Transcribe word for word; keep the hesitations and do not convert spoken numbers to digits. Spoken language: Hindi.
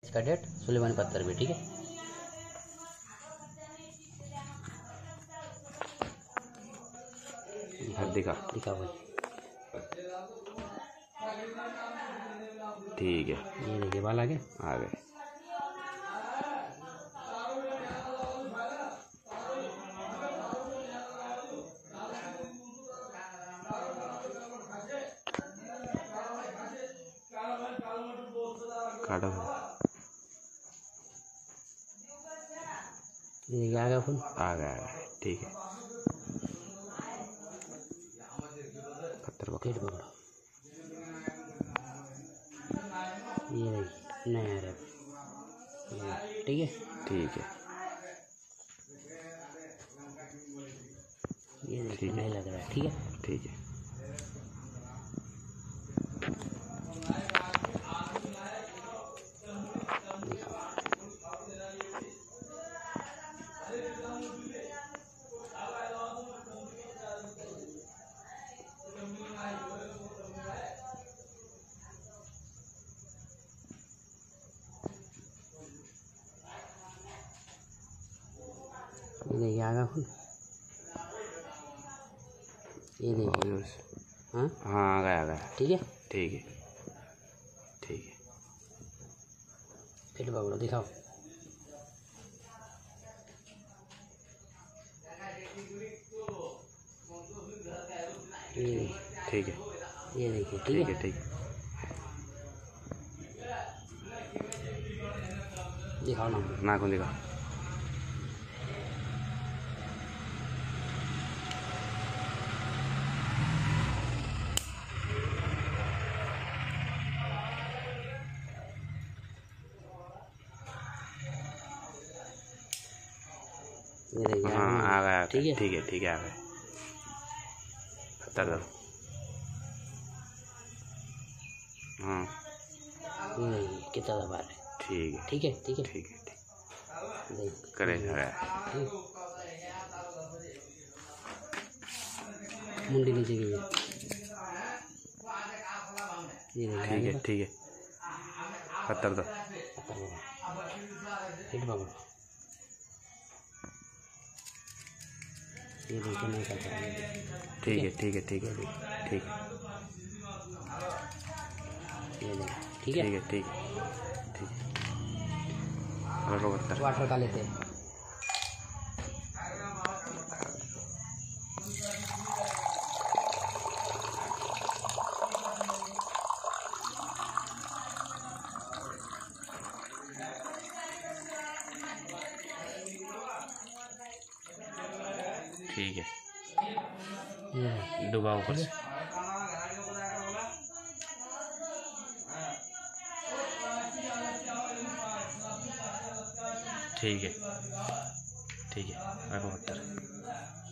इसका डेट सुलेमानी पत्थर भी। ठीक है, दिखा दिखा भाई। ठीक है, ये देखिए बाल आगे आ गए। काटा ये देखिए आ गया फुल, आ गया आ गया। ठीक है, पत्थर पेट पकड़ो। ये देखिए नया रैप। ठीक है, ठीक है, ये देखिए नहीं लग रहा है। ठीक है, ठीक है। ये देखिए आ गया फुल। ये देखिए हाँ हाँ आ गया आ गया। ठीक है, ठीक है, ठीक है। पेट पकड़ो, दिखाओ। ये ठीक है, ये देखिए ठीक ठीक है, है, ठीक है। दिखाओ ना। नाखून दिखा। ये देखिए हाँ आ गया। ठीक है, ठीक है, ठीक है, आ गया। पत्थर दो। हाँ ये देखिए कितना दबा रहे। ठीक है, ठीक है, ठीक है, ठीक है, ठीक देखिए करे आ गया। ठीक। मुंडी नीचे की है। ये देखिए ठीक है, ठीक है। पत्थर दो। पेट पकड़ो। ये देखिए नहीं करता है। ठीक है, ठीक है, ठीक है, ठीक है। ये देखिए ठीक है, ठीक है, ठीक है, ठीक है। रखो पत्थर। वाटर का लेते हैं। ठीक है, ये डुबा ऊपर से। ठीक है, ठीक है, रखो पत्थर।